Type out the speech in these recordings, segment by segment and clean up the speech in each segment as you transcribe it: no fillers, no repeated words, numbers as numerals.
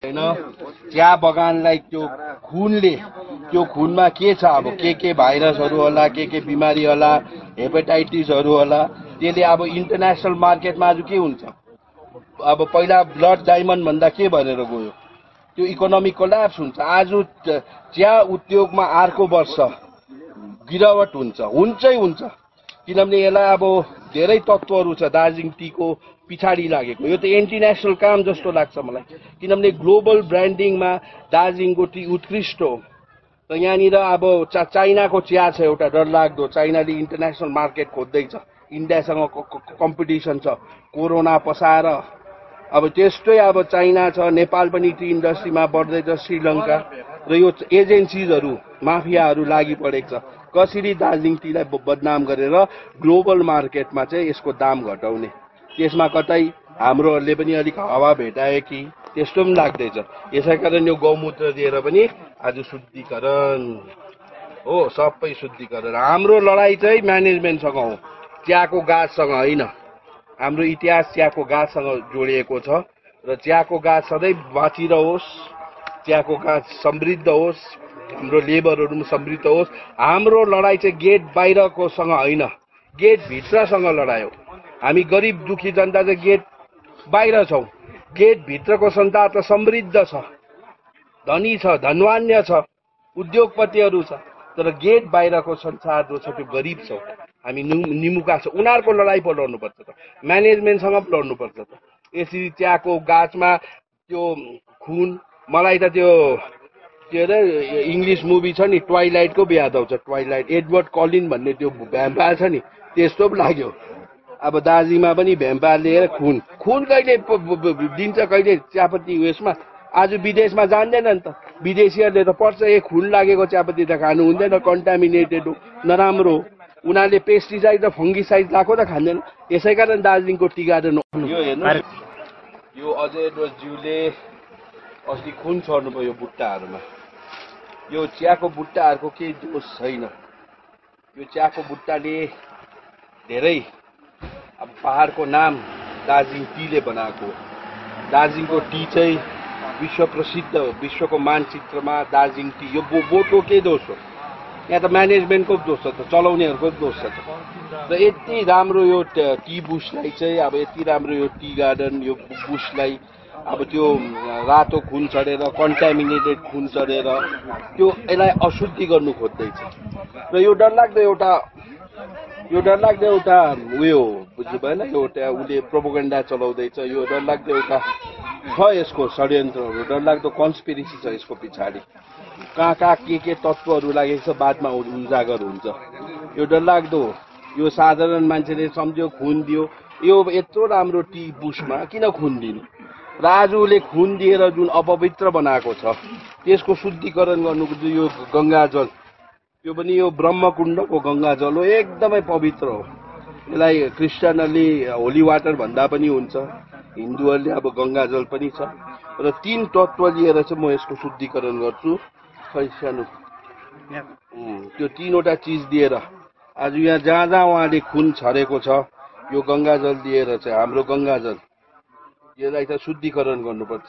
हैन चिया बगानलाई त्यो खुनले त्यो खुनमा के छ अब के भाइरसहरु होला के बिमारी होला हेपाटाइटिसहरु होला त्यसले अब इन्टरनेशनल मार्केटमा आज के हुन्छ अब पहिला ब्लड डायमन्ड भन्दा के भनेर गयो त्यो इकोनोमिक कोल्याप्स हुन्छ आज चिया उद्योगमा अर्को वर्ष गिरावट हुन्छ किनभने यसलाई अब धेरै तत्त्वहरु छ दार्जिलिङ टीको पिछाडी लागेको यो त इन्टरनेशनल काम जस्तो लाग्छ मलाई किनभने ग्लोबल ब्रान्डिङमा दार्जिलिङको टी उत्कृष्ट हो त यहाँनिर अब चाइनाको चिया छ एउटा डरलाग्दो चाइनाले इन्टरनेशनल मार्केट खोज्दैछ इन्डियासँग कम्पिटिसन छ कोरोना पसाएर अब त्यस्तै अब चाइना छ नेपाल पनि टी इन्डस्ट्रीमा बढ्दैछ श्रीलङ्का र यो एजेन्सीजहरु माफियाहरु लागि परेको छ कसरी दार्जिलिङ टीलाई बदनाम गरेर ग्लोबल मार्केटमा चाहिँ यसको दाम घटाउने त्यसमा कतै हाम्रोहरुले पनि अलिक हावा भेटाए कि त्यस्तो पनि लाग्दैछ यसैकारण यो गौमूत्र दिएर पनि आज शुद्धिकरण हो सबै शुद्धिकरण हाम्रो लडाई चाहिँ म्यानेजमेन्टसँग हो चियाको गाछसँग हैन हाम्रो इतिहास चियाको गाछसँग जोडिएको छ र चियाको गाछ सधैँ बाँचिरहोस् चियाको गाछ समृद्ध होस् हाम्रो लेबरहरु पनि समृद्ध होस् हाम्रो लडाई चाहिँ गेट बाहिरकोसँग हैन गेट भित्रसँग लडाई हो हामी गरिब दुखी जनता चाहिँ गेट बाहिर छौं गेट भित्रको संसार त समृद्ध छ धनी छ धनवान्य छ उद्योगपतिहरु छ तर गेट बाहिरको संसार जो छ त्यो गरिब छ हामी निमुखा छ उनीहरुको लडाई पो लड्नु पर्छ त म्यानेजमेन्टसँग पो लड्नु पर्छ त यसरी चियाको गाछमा त्यो खुन मलाई त त्यो इंग्लिश मुभी छ नि ट्वाइलाइटको याद आउँछ ट्वाइलाइट एडवर्ड कलिन भन्ने त्यो भ्याम्पायर छ नि त्यस्तो पो लाग्यो अब दार्जिलिङमा पनि भ्याम्पायर लिएर खुन कहिले दिन्छ कहिले चियापत्ती उयसमा आज विदेशमा जान्दैन नि त विदेशीहरुले त पर्छ ए खुन लागेको चियापत्ती त खानु हुँदैन कन्टामिनेटेड हो नराम्रो उनीहरुले पेस्टिसाइड र फंगिसाइड लाको त खान्दैन यसैकारण दार्जिलिङको टी गार्डन यो हेर्नु यो अजय ज्यूले अस्ति खुन छर्नु भयो बुट्टाहरुमा यो चियाको बुट्टाहरुको केही दोष छैन यो चियाको बुट्टाले धेरै अब पहाडको नाम दार्जिलिङ टीले बनाएको दार्जिलिङको टी चाहिँ विश्व प्रसिद्ध विश्वको मानचित्रमा दार्जिलिङ टी यो बोटको के दोष हो यहाँ त म्यानेजमेन्टको दोष छ त चलाउनेहरुको दोष छ त र यति राम्रो यो टी बुशलाई चाहिँ अब यति राम्रो यो टी गार्डन यो बुशलाई अब त्यो रातो खुन चढेर कन्टामिनेटेड खुन चढेर त्यो यसलाई अशुद्धि गर्नु खोज्दैछ र यो डरलाग्दो एउटा उयो बुझ्नु भएन एउटा उले प्रोपोगेन्डा चलाउँदैछ यो डरलाग्दो एउटा छ यसको षड्यन्त्रहरु डरलाग्दो कन्स्पिरेसी छ यसको पछाडी कहाँ के तत्त्वहरु लागेको छ बादमा उजागर हुन्छ यो डरलाग्दो यो साधारण मान्छेले सम्झ्यो खुन दियो यो यत्रो राम्रो टी बुशमा किन खुन दिनु राजुले खुन दिएर जुन अपवित्र बनाएको छ त्यसको शुद्धिकरण गर्नुको यो गंगाजल यो पनि यो ब्रह्मकुण्डको गंगाजल हो एकदमै पवित्र हो यसलाई क्रिस्चियनले होली वाटर भन्दा पनि हुन्छ हिन्दूहरुले अब गंगाजल पनि छ र तीन तत्त्व लिएर चाहिँ म यसको शुद्धिकरण गर्छु खै सानो त्यो तीनवटा चीज दिएर आज यहाँ जहाँ उहाँले खुन छरेको छ यो गंगाजल दिएर चाहिँ हाम्रो गंगाजल यसलाई त शुद्धिकरण गर्नुपर्छ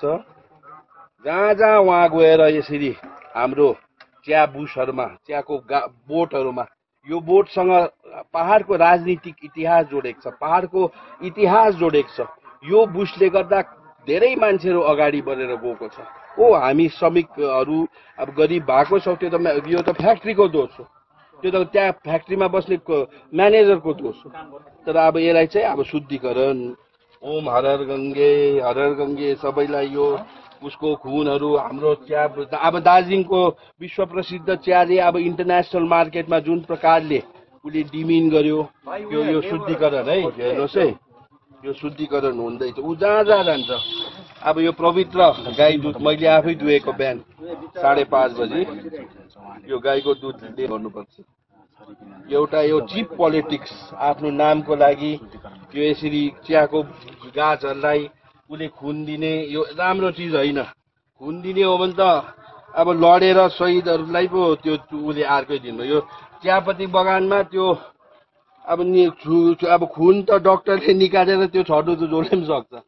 जहाँ उहाँ गएर यसरी हाम्रो चिया बुशहरुमा चियाको बोटहरुमा यो बोटसँग पहाडको राजनीतिक इतिहास जोडेको छ पहाडको इतिहास जोडेको छ यो बुशले गर्दा धेरै मान्छेहरु अगाडि बढेर गएको छ ओ हामी श्रमिकहरु अब गरिब भएको छौ त्यो त यो त फ्याक्ट्रीको दोष हो त्यो त त्यहाँ फ्याक्ट्रीमा बस्ने म्यानेजरको दोष हो तर अब यसलाई चाहिँ अब शुद्धिकरण ओम हरहर गंगे सबैलाई यो उसको खुनहरु हाम्रो चिया अब दार्जिलिङको विश्व प्रसिद्ध चियाले अब इन्टरनेशनल मार्केटमा जुन प्रकारले उले डिमिन गर्यो यो शुद्धिकरण है हेर्नुस् है यो शुद्धिकरण हुँदैछ उ जहाँ जान्छ अब यो पवित्र गाई दुध मैले आफै दुहेको बिहान 5:30 बजे यो गाईको दुध ले गर्नुपर्छ एउटा यो चिप पोलिटिक्स आफ्नो नामको लागि यो यसरी चियाको गाछहरुलाई उले खुन दिने यो राम्रो चीज हैन खुन दिने हो भने त अब लडेर शहीदहरुलाई पो त्यो उले अर्कै दिनु यो चियापत्ती बगानमा त्यो अब खुन त डाक्टरले निकालेर त्यो छड्नु त जसले पनि सक्छ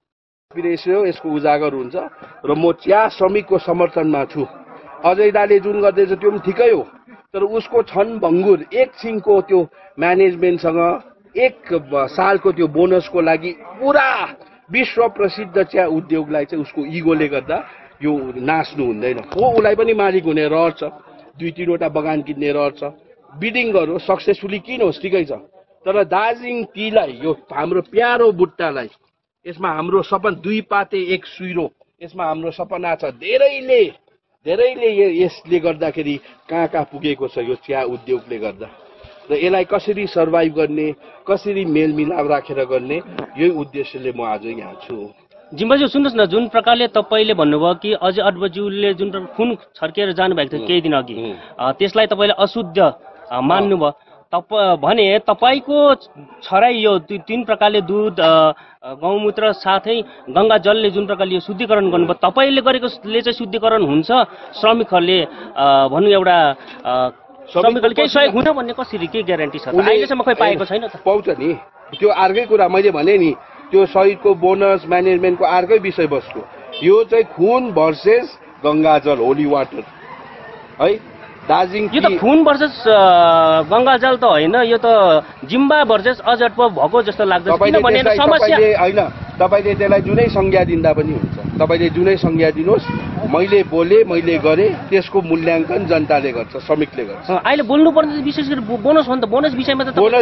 रेसियो यसको उजागर हुन्छ र म चिया श्रमिकको समर्थनमा छु। अजय दाले जुन गर्दैछ त्यो पनि ठिकै हो, तर उसको छन भङ्गुर एकछिनको त्यो म्यानेजमेन्टसँग 1 सालको त्यो बोनसको लागि पुरा विश्व प्रसिद्ध चिया उद्योगलाई चाहिँ उसको इगोले गर्दा यो नाच्नु हुँदैन। उसलाई पनि मालिक हुने रहर छ, 2-3 वटा बगान किन्ने रहर छ, बिडिङ गरो, सक्सेसफुली किनोस्, ठिकै छ। तर दार्जिलिङ टीलाई, यो हाम्रो प्यारो बुट्टालाई, यसमा हाम्रो सपना 2 पाते 1 सुइरो, यसमा हाम्रो सपना छ। धेरैले यसले गर्दाखेरि कहाँ पुगेको छ यो चिया उद्योगले गर्दा, र यसलाई कसरी सर्भाइभ गर्ने, कसरी मेलमिलाप राखेर गर्ने, यही उद्देश्यले म आज यहाँ छु। जिम्बाज्यू सुन्नुहोस् न, जुन प्रकारले तपाईँले भन्नुभयो कि अझै अडबज्यूले जुन खुन छर्केर जानुभएको थियो केही दिन अघि, त्यसलाई तपाईँले अशुद्ध मान्नुभयो भने तपाईँको छराई यो 3 प्रकारले दुध, गौमूत्र साथै गङ्गा जलले जुन प्रकारले यो शुद्धिकरण गर्नुभयो, तपाईँले गरेकोले चाहिँ शुद्धिकरण हुन्छ, श्रमिकहरूले भन्नु एउटा श्रमिकहरूले केही सहयोग हुन भन्ने कसरी, के ग्यारेन्टी छ? अहिलेसम्म खोइ पाएको छैन त। पाउँछ नि, त्यो अर्कै कुरा। मैले भने नि त्यो शहीदको बोनस म्यानेजमेन्टको अर्कै विषयवस्तु। यो चाहिँ खुन भर्सेस गङ्गाजल, होली वाटर है। दार्जिलिङ यो त खुन भर्सेस गङ्गाजल त होइन, यो त जिम्बा भर्सेस अजट पो भएको जस्तो लाग्छ। किनभने समस्या होइन, तपाईँले त्यसलाई जुनै संज्ञा दिँदा पनि हुन्छ। तपाईँले जुनै संज्ञा दिनुहोस्, मैले बोले, मैले गरेँ, त्यसको मूल्याङ्कन जनताले गर्छ, श्रमिकले गर्छ। अहिले बोल्नु पर्ने विशेष गरी बोनस हो नि त। बोनस विषयमा त बोनस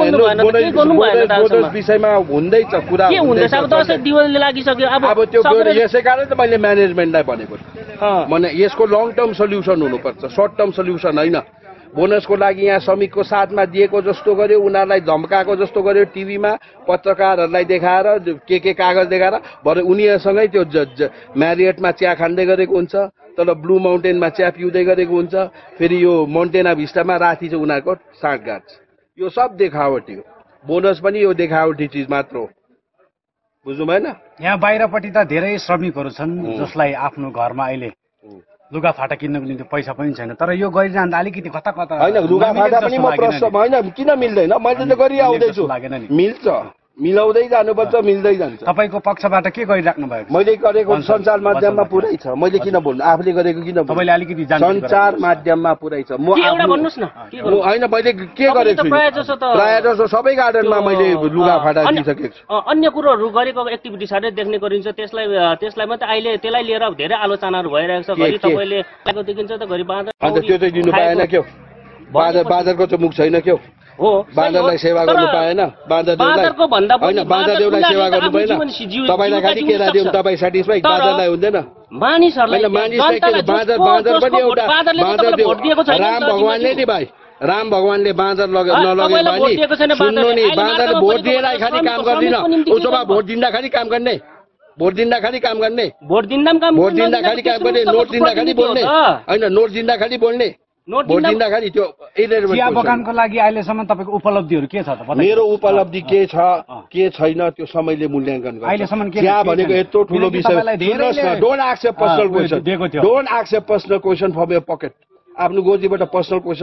विषयमा हुँदैछ कुरा, के हुँदैछ? अब 10 दिवाली लागिसक्यो। अब त्यो यसै कारण त मैले म्यानेजमेन्टलाई भनेको भने यसको लङ टर्म सल्युसन हुनुपर्छ, सर्ट टर्म सल्युसन होइन। बोनसको लागि यहाँ श्रमिकको साथमा दिएको जस्तो गर्यो, उनीहरूलाई धम्काएको जस्तो गर्यो, टिभीमा पत्रकारहरूलाई देखाएर के कागज देखाएर, भरे उनीहरूसँगै त्यो म्यारियटमा चिया खाँदै गरेको हुन्छ, तर ब्लू माउन्टेनमा चिया पिउँदै गरेको हुन्छ, फेरि यो मोन्टेना भिस्टामा राति चाहिँ उनीहरूको साँठगाँठ। यो सब देखावटी हो। बोनस पनि यो देखावटी चिज मात्र हो, बुझ्नु भएन? यहाँ बाहिरपट्टि त धेरै श्रमिकहरू छन् जसलाई आफ्नो घरमा अहिले लुगाफाटा किन्नको निम्ति पैसा पनि छैन, तर यो गरिरहँदा अलिकति कता होइन, लुगाफाटा पनि म प्रश्न होइन, किन मिल्दैन? मैले त गरिआउँदैछु, मिल्छ, मिलाउँदै जानुपर्छ, मिल्दै जान्छ। तपाईँको पक्षबाट के गरिराख्नु भएको? मैले गरेको सञ्चार माध्यममा पुरै छ। मैले किन बोल्नु, आफूले गरेको किन? तपाईँले अलिकति सञ्चार माध्यममा पुरै छ। म भन्नुहोस् न, होइन मैले के गरेको छु? प्रायः जसो सबै गार्डनमा मैले लुगाफाटा दिइसकेको छु। अन्य कुरोहरू गरेको एक्टिभिटिजहरू देख्ने गरिन्छ, त्यसलाई मात्रै अहिले त्यसलाई लिएर धेरै आलोचनाहरू भइरहेको छ। घरि तपाईँले देखिन्छ त, घरि बाँदर। अन्त त्यो चाहिँ दिनु पाएन क्यौ? बाँदरको चाहिँ मुख छैन क्यौ? हो, बाँदरलाई सेवा गर्नु पाएन? बाँदरदेवलाई सेवा गर्नु भएन? तपाईँलाई खालि केरा दिउँ, तपाईँ सेटिस्फाइड, बाँदरलाई हुँदैन? मानिसहरूलाई बाँदर पनि एउटा राम भगवानले नि भाइ, राम भगवानले बाँदर नलगे भने सुन्नु नि, बाँदरले भोट दिएर खालि काम गर्दिन, उसो भए भोट दिँदा खालि काम गर्ने, भोट दिँदा खालि काम गर्ने, भोट दिँदा खालि काम गर्ने, नोट दिँदा खालि बोल्ने होइन, नोट दिँदा खालि बोल्ने, भोट दिँदा खालि त्यो। चिया बगानको लागि अहिलेसम्म तपाईँको उपलब्धिहरू के छ त? मेरो उपलब्धि के छ के छैन त्यो समयले मूल्याङ्कन गर्छ। अहिलेसम्म चिया भनेको यत्रो ठुलो विषय। Don't accept personal question, don't accept personal question from your pocket. आफ्नो गोजीबाट पर्सनल क्वेसन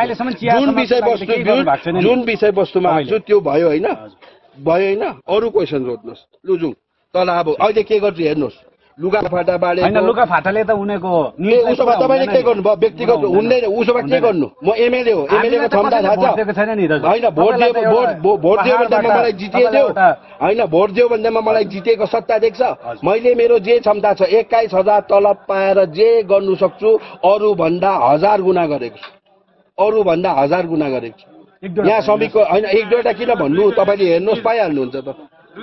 जुन विषयवस्तुमा आउँछु त्यो भयो होइन, भयो होइन, अरू क्वेसन सोध्नुहोस्। लुजुङ तल अब अहिले के गर्छु हेर्नुहोस्, लुगाफाटा बाँडे होइन, लुगाफाटाले त उनीहरूको उसो भए तपाईँले के गर्नुभयो? व्यक्तिगत हुँदैन, उसो भए के गर्नु? म एमएलए हो, एमएलएको क्षमता थाहा छ होइन? भोट दियो भन्दामा मलाई जितिएदियो होइन, भोट दियो भन्दामा मलाई जितेको सत्ता देख्छ। मैले मेरो जे क्षमता छ 21,000 तलब पाएर जे गर्नु सक्छु, अरूभन्दा 1000 गुणा गरेको छु, अरूभन्दा 1000 गुणा गरेको छु। यहाँ श्रमिकको होइन, 1-2वटा किन भन्नु? तपाईँले हेर्नुहोस्, पाइहाल्नुहुन्छ त।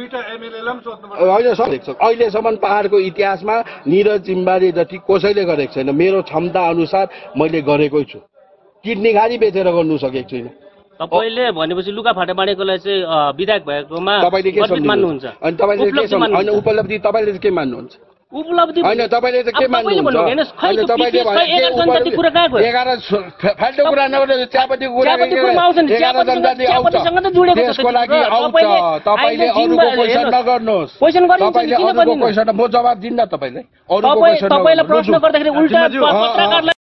होइन, अहिलेसम्म पहाडको इतिहासमा निरज जिम्बाले जति कसैले गरेको छैन। मेरो क्षमता अनुसार मैले गरेकै छु, किडनी खाली बेचेर गर्नु सकेको छैन। तपाईँले भनेपछि लुगाफाटा बाँडेकोलाई चाहिँ विधायक भएकोमा तपाईँले के मान्नुहुन्छ? अनि तपाईँले के होइन उपलब्धि, तपाईँले के मान्नुहुन्छ? उपलब्धि होइन, तपाईँले चाहिँ के मान्नुहुन्छ? होइन, तपाईँले 11 फाल्टो कुरा नगरेर चियापत्तीको कुरा 11 जनताले आउँछ, त्यसको लागि आउँछ। तपाईँले अरूको क्वेसन नगर्नुहोस्, तपाईँले अरूको क्वेसन, म जवाब दिन्न। तपाईँले अरूको क्वेसन